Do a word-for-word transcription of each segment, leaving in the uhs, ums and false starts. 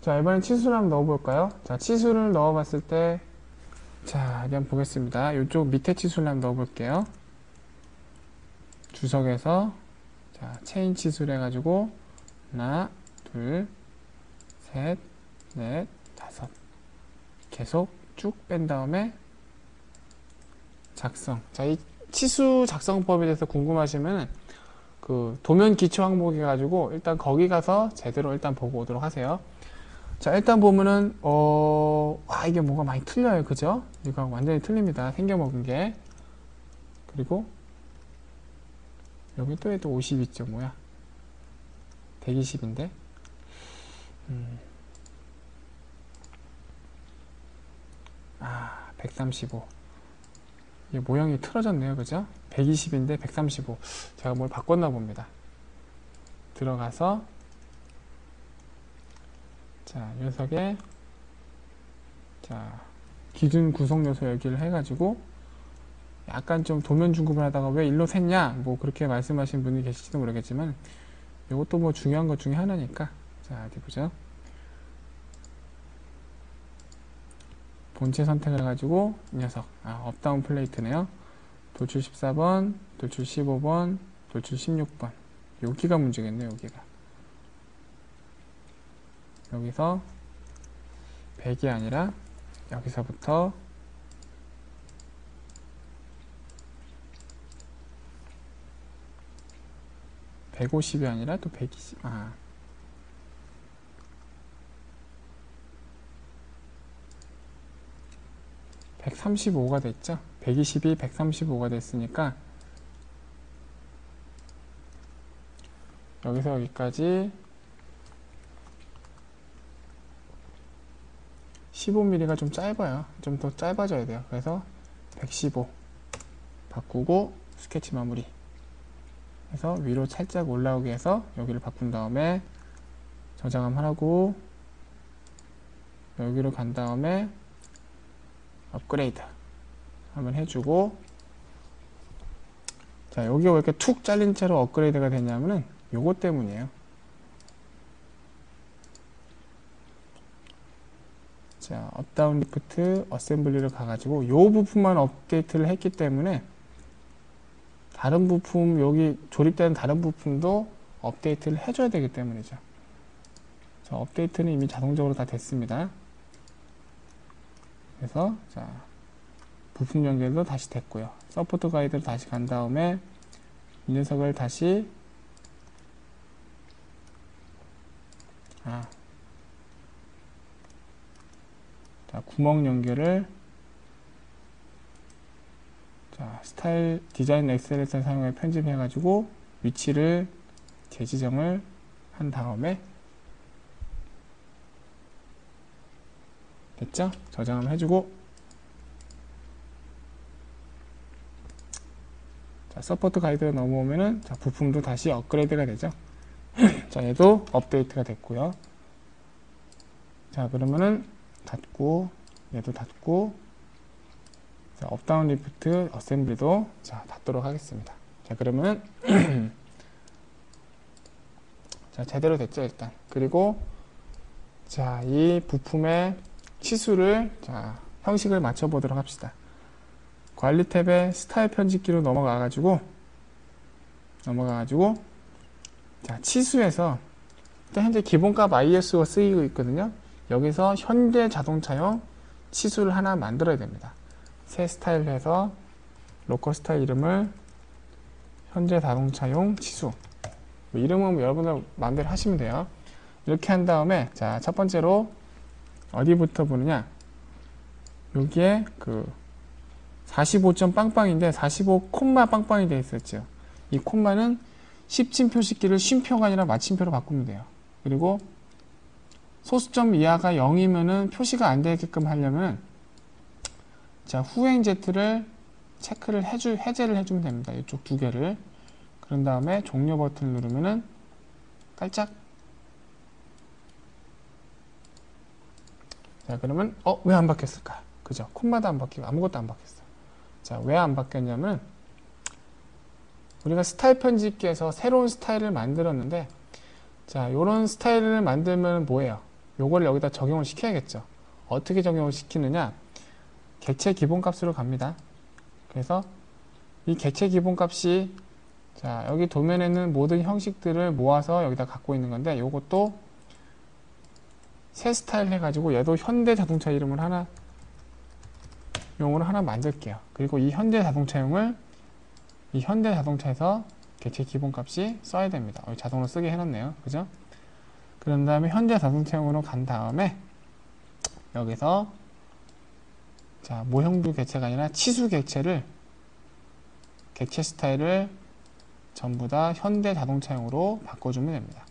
자, 이번엔 치수를 한번 넣어볼까요? 자, 치수를 넣어봤을 때, 자, 한번 보겠습니다. 이쪽 밑에 치수를 한번 넣어볼게요. 주석에서, 자, 체인 치수를 해가지고, 하나, 둘, 셋, 넷, 다섯. 계속 쭉 뺀 다음에, 작성. 자, 이 치수 작성법에 대해서 궁금하시면, 그, 도면 기초 항목 해가지고, 일단 거기 가서 제대로 일단 보고 오도록 하세요. 자, 일단 보면은 어... 와, 이게 뭐가 많이 틀려요, 그죠? 이거 완전히 틀립니다, 생겨먹은 게. 그리고 여기 또 해도 오십 있죠. 뭐야, 백이십인데 음. 아, 백삼십오. 이게 모양이 틀어졌네요, 그죠? 백이십인데 백삼십오. 제가 뭘 바꿨나 봅니다. 들어가서, 자, 녀석에, 자, 기준 구성 요소 여기를 해가지고, 약간 좀 도면 중급을 하다가 왜 일로 샜냐? 뭐 그렇게 말씀하신 분이 계실지도 모르겠지만, 이것도 뭐 중요한 것 중에 하나니까. 자, 어디 보죠? 본체 선택을 해가지고, 이 녀석. 아, 업다운 플레이트네요. 돌출 십사 번, 돌출 십오 번, 돌출 십육 번. 여기가 문제겠네요, 여기가. 여기서 백이 아니라 여기서부터 백오십이 아니라 또 백이십. 아, 백삼십오가 됐죠. 백이십이 백삼십오가 됐으니까 여기서 여기까지 십오 밀리미터가 좀 짧아요. 좀 더 짧아져야 돼요. 그래서 백십오 바꾸고 스케치 마무리 해서 위로 살짝 올라오게 해서 여기를 바꾼 다음에 저장함 하라고, 여기로 간 다음에 업그레이드 한번 해주고, 자, 여기가 왜 이렇게 툭 잘린 채로 업그레이드가 됐냐면은 요것 때문이에요. 자, 업다운 리프트 어셈블리를 가가지고 요 부분만 업데이트를 했기 때문에 다른 부품, 여기 조립되는 다른 부품도 업데이트를 해줘야 되기 때문이죠. 자, 업데이트는 이미 자동적으로 다 됐습니다. 그래서 자, 부품 연결도 다시 됐고요. 서포트 가이드로 다시 간 다음에 이 녀석을 다시, 아, 자, 구멍 연결을, 자, 스타일 디자인 엑셀에서 사용해 편집해 가지고 위치를 재지정을 한 다음에, 됐죠? 저장 해주고, 자, 서포트 가이드가 넘어오면은, 자, 부품도 다시 업그레이드가 되죠. 자, 얘도 업데이트가 됐고요. 자, 그러면은 닫고, 얘도 닫고, 자, 업다운 리프트 어셈블리도 자, 닫도록 하겠습니다. 자, 그러면은 자, 제대로 됐죠, 일단. 그리고 자, 이 부품의 치수를, 자, 형식을 맞춰 보도록 합시다. 관리 탭에 스타일 편집기로 넘어가 가지고 넘어가 가지고 자, 치수에서 일단 현재 기본값 아이에스오가 쓰이고 있거든요. 여기서 현대 자동차용 치수를 하나 만들어야 됩니다. 새 스타일로 해서 로컬 스타일 이름을 현재 자동차용 치수, 이름은 여러분들 마음대로 하시면 돼요. 이렇게 한 다음에, 자, 첫 번째로 어디부터 보느냐, 여기에 그 사십오 점 빵빵인데 사십오 콤마 빵빵이 되어 있었죠. 이 콤마는 십진 표시키를 쉼표가 아니라 마침표로 바꾸면 돼요. 그리고 소수점 이하가 영이면은 표시가 안 되게끔 하려면, 자, 후행 Z를 체크를 해주, 해제를 해주면 됩니다. 이쪽 두 개를. 그런 다음에 종료 버튼을 누르면은 깔짝. 자, 그러면 어, 왜 안 바뀌었을까? 그죠? 콤마도 안 바뀌고 아무것도 안 바뀌었어. 자, 왜 안 바뀌었냐면 우리가 스타일 편집기에서 새로운 스타일을 만들었는데, 자, 요런 스타일을 만들면 뭐예요? 요거를 여기다 적용을 시켜야겠죠. 어떻게 적용을 시키느냐, 객체 기본값으로 갑니다. 그래서 이 객체 기본값이 자 여기 도면에는 모든 형식들을 모아서 여기다 갖고 있는 건데, 요것도 새 스타일 해가지고 얘도 현대자동차 이름을 하나 용으로 하나 만들게요. 그리고 이 현대자동차용을 이 현대자동차에서 객체 기본값이 써야 됩니다. 여기 자동으로 쓰게 해놨네요. 그죠? 그런 다음에 현대자동차용으로 간 다음에 여기서 자 모형도 객체가 아니라 치수 객체를 객체 스타일을 전부 다 현대자동차용으로 바꿔주면 됩니다.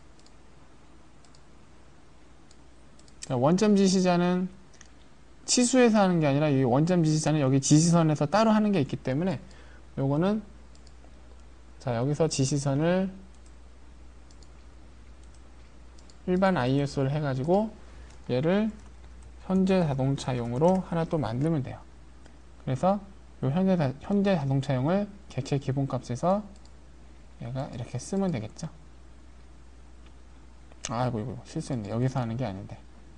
원점 지시자는 치수에서 하는 게 아니라 이 원점 지시자는 여기 지시선에서 따로 하는 게 있기 때문에 요거는 자 여기서 지시선을 일반 아이에스오를 해가지고 얘를 현대자동차용으로 하나 또 만들면 돼요. 그래서 요 현대, 현대자동차용을 객체 기본값에서 얘가 이렇게 쓰면 되겠죠. 아이고 이거 실수했네. 여기서 하는 게 아닌데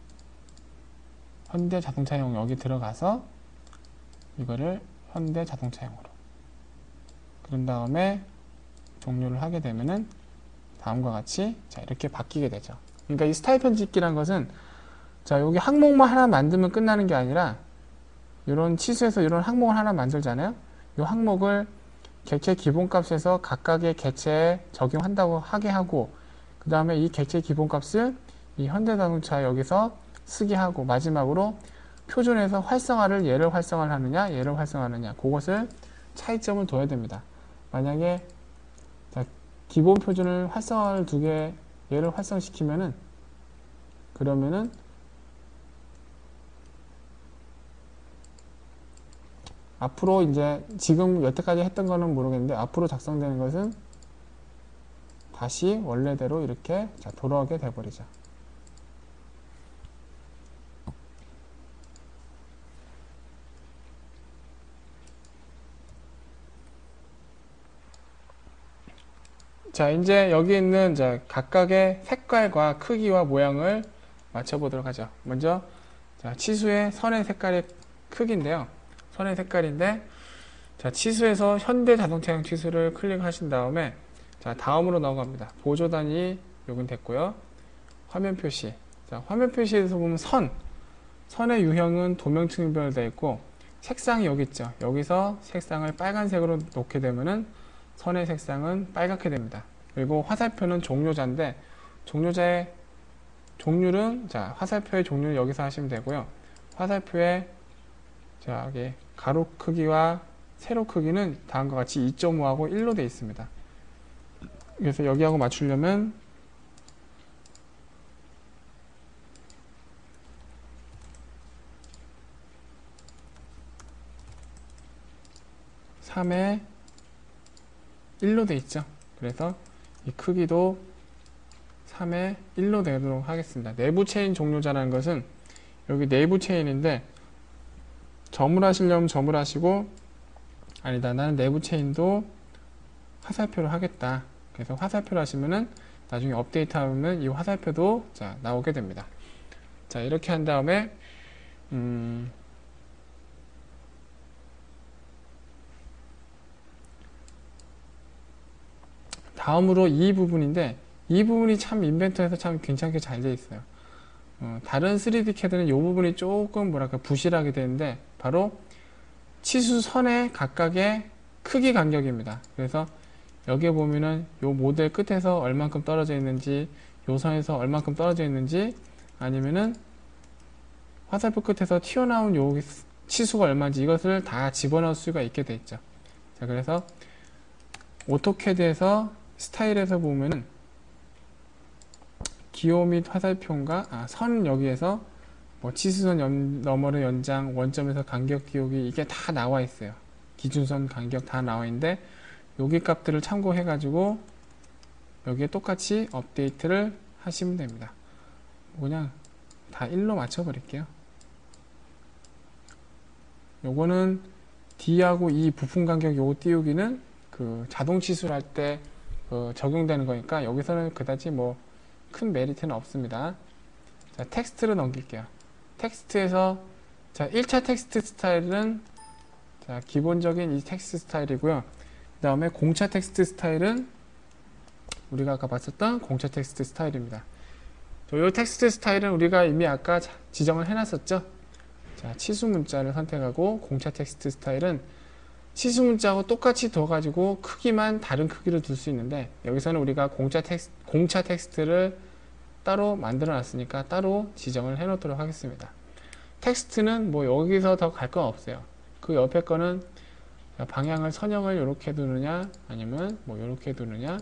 현대자동차용 여기 들어가서 이거를 현대자동차용으로 그런 다음에 종료를 하게 되면은 다음과 같이 자 이렇게 바뀌게 되죠. 그러니까 이 스타일 편집기란 것은 자 여기 항목만 하나 만들면 끝나는 게 아니라 이런 치수에서 이런 항목을 하나 만들잖아요. 이 항목을 객체 기본값에서 각각의 객체에 적용한다고 하게 하고, 그 다음에 이 객체 기본값을 이 현대자동차 여기서 쓰게 하고, 마지막으로 표준에서 활성화를 얘를 활성화를 하느냐 얘를 활성화하느냐 그것을 차이점을 둬야 됩니다. 만약에 자, 기본 표준을 활성화를 두 개 얘를 활성시키면은 그러면은 앞으로 이제 지금 여태까지 했던 거는 모르겠는데 앞으로 작성되는 것은 다시 원래대로 이렇게 자, 돌아오게 돼버리죠. 자 이제 여기 있는 자, 각각의 색깔과 크기와 모양을 맞춰보도록 하죠. 먼저 자, 치수의 선의 색깔의 크기인데요. 선의 색깔인데 자 치수에서 현대자동차용 치수를 클릭하신 다음에 자 다음으로 넘어갑니다. 보조 단위 여긴 됐고요. 화면 표시 자 화면 표시에서 보면 선 선의 유형은 도명층별로 되어 있고 색상이 여기 있죠. 여기서 색상을 빨간색으로 놓게 되면은 선의 색상은 빨갛게 됩니다. 그리고 화살표는 종료자인데 종료자의 종류는 자 화살표의 종류는 여기서 하시면 되고요. 화살표의 자 여기 가로 크기와 세로 크기는 다음과 같이 이 점 오하고 일로 되어 있습니다. 그래서 여기하고 맞추려면 삼에 일로 되어 있죠. 그래서 이 크기도 삼에 일로 되도록 하겠습니다. 내부 체인 종료자라는 것은 여기 내부 체인인데 점을 하시려면 점을 하시고 아니다 나는 내부 체인도 화살표로 하겠다. 그래서 화살표로 하시면은 나중에 업데이트 하면 이 화살표도 자 나오게 됩니다. 자 이렇게 한 다음에 음 다음으로 이 부분인데 이 부분이 참 인벤터에서 참 괜찮게 잘 되어 있어요. 어, 다른 쓰리디 캐드는 이 부분이 조금 뭐랄까 부실하게 되는데 바로 치수선의 각각의 크기 간격입니다. 그래서 여기에 보면은 이 모델 끝에서 얼만큼 떨어져 있는지 요 선에서 얼만큼 떨어져 있는지 아니면은 화살표 끝에서 튀어나온 요 치수가 얼마인지 이것을 다 집어넣을 수가 있게 돼 있죠. 자 그래서 오토캐드에서 스타일에서 보면은 기호 및 화살표인가 아, 선 여기에서 뭐 치수선 연, 너머의 연장 원점에서 간격 기억이 이게 다 나와 있어요. 기준선 간격 다 나와 있는데 여기 값들을 참고해 가지고 여기에 똑같이 업데이트를 하시면 됩니다. 그냥 다 일로 맞춰 버릴게요. 요거는 D하고 E 부품 간격 요거 띄우기는 그 자동 치수를 할 때 그 적용되는 거니까 여기서는 그다지 뭐 큰 메리트는 없습니다. 자, 텍스트로 넘길게요. 텍스트에서 자, 일 차 텍스트 스타일은 자, 기본적인 이 텍스트 스타일이고요. 그 다음에 공차 텍스트 스타일은 우리가 아까 봤었던 공차 텍스트 스타일입니다. 이 텍스트 스타일은 우리가 이미 아까 지정을 해놨었죠. 자, 치수 문자를 선택하고 공차 텍스트 스타일은 치수 문자하고 똑같이 둬가지고 크기만 다른 크기로 둘 수 있는데 여기서는 우리가 공차 텍스, 공차 텍스트를 따로 만들어 놨으니까 따로 지정을 해 놓도록 하겠습니다. 텍스트는 뭐 여기서 더 갈 건 없어요. 그 옆에 거는 방향을 선형을 이렇게 두느냐 아니면 뭐 이렇게 두느냐,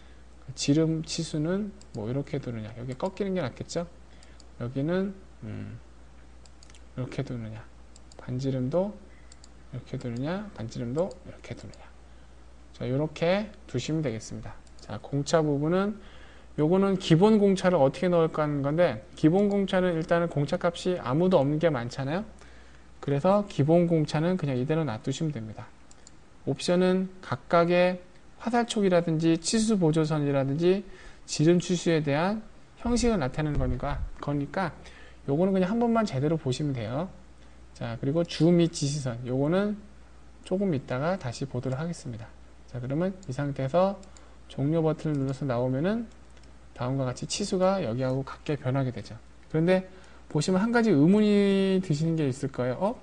지름 치수는 뭐 이렇게 두느냐, 여기 꺾이는 게 낫겠죠. 여기는 음 이렇게 두느냐, 반지름도 이렇게 두느냐, 반지름도 이렇게 두느냐. 자, 이렇게 두시면 되겠습니다. 자, 공차 부분은 요거는 기본 공차를 어떻게 넣을까 하는 건데, 기본 공차는 일단은 공차 값이 아무도 없는 게 많잖아요. 그래서 기본 공차는 그냥 이대로 놔두시면 됩니다. 옵션은 각각의 화살촉이라든지 치수 보조선이라든지 지름 치수에 대한 형식을 나타내는 거니까, 거니까 요거는 그냥 한 번만 제대로 보시면 돼요. 자, 그리고 주 및 지시선 요거는 조금 있다가 다시 보도록 하겠습니다. 자, 그러면 이 상태에서 종료 버튼을 눌러서 나오면은 다음과 같이 치수가 여기하고 같게 변하게 되죠. 그런데 보시면 한 가지 의문이 드시는 게 있을 거예요. 어?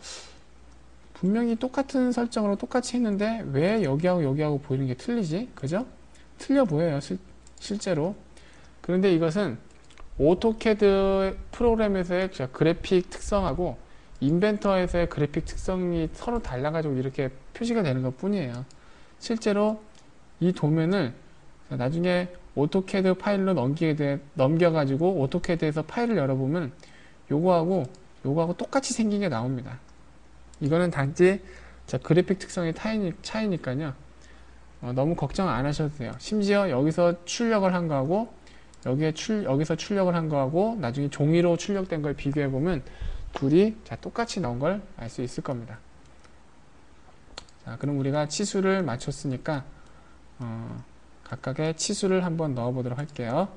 분명히 똑같은 설정으로 똑같이 했는데 왜 여기하고 여기하고 보이는 게 틀리지? 그죠? 틀려 보여요, 실, 실제로. 그런데 이것은 오토캐드 프로그램에서의 그래픽 특성하고 인벤터에서의 그래픽 특성이 서로 달라가지고 이렇게 표시가 되는 것 뿐이에요. 실제로 이 도면을 나중에 오토캐드 파일로 넘기게 돼, 넘겨가지고 오토캐드에서 파일을 열어보면 요거하고 요거하고 똑같이 생긴 게 나옵니다. 이거는 단지 자, 그래픽 특성의 차이니, 차이니까요. 어, 너무 걱정 안 하셔도 돼요. 심지어 여기서 출력을 한 거하고 여기에 출, 여기서 출력을 한 거하고 나중에 종이로 출력된 걸 비교해 보면 둘이 자, 똑같이 나온 걸 알 수 있을 겁니다. 자, 그럼 우리가 치수를 맞췄으니까 어, 각각의 치수를 한번 넣어 보도록 할게요.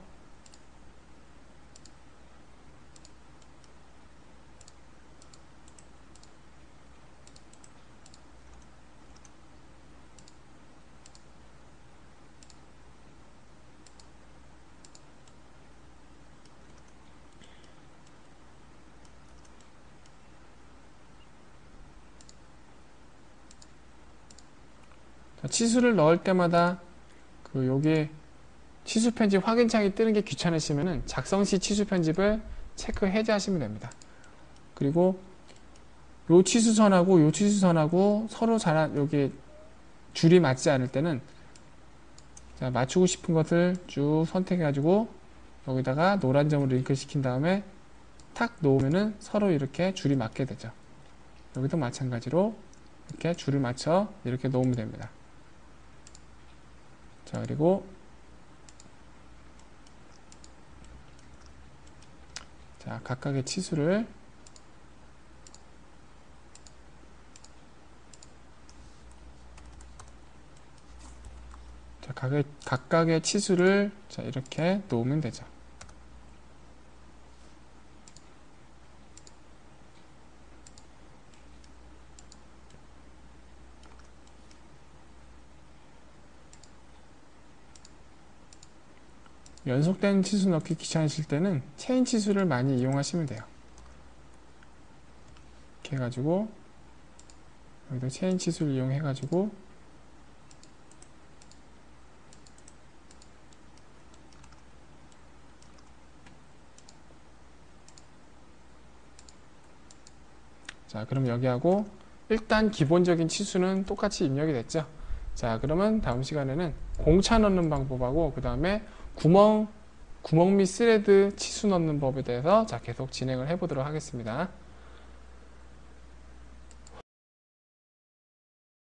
자, 치수를 넣을 때마다 그 여기 치수 편집 확인창이 뜨는 게 귀찮으시면은 작성 시 치수 편집을 체크 해제하시면 됩니다. 그리고 요 치수선하고 요 치수선하고 서로 잘 여기 줄이 맞지 않을 때는 자, 맞추고 싶은 것을 쭉 선택해 가지고 여기다가 노란 점을 링크 시킨 다음에 탁 놓으면은 서로 이렇게 줄이 맞게 되죠. 여기도 마찬가지로 이렇게 줄을 맞춰 이렇게 놓으면 됩니다. 자, 그리고 자, 각각의 치수를 자, 각의, 각각의 치수를 자, 이렇게 놓으면 되죠. 연속된 치수 넣기 귀찮으실 때는 체인 치수를 많이 이용하시면 돼요. 이렇게 해가지고 여기도 체인 치수를 이용해가지고 자, 그럼 여기하고 일단 기본적인 치수는 똑같이 입력이 됐죠. 자, 그러면 다음 시간에는 공차 넣는 방법하고 그 다음에 구멍, 구멍 및 스레드 치수 넣는 법에 대해서 자, 계속 진행을 해 보도록 하겠습니다.